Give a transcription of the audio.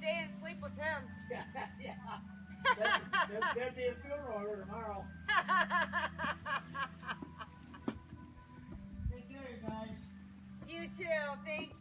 stay and sleep with him. Yeah. There'll be a funeral order tomorrow. Take care, you guys. You too. Thank you.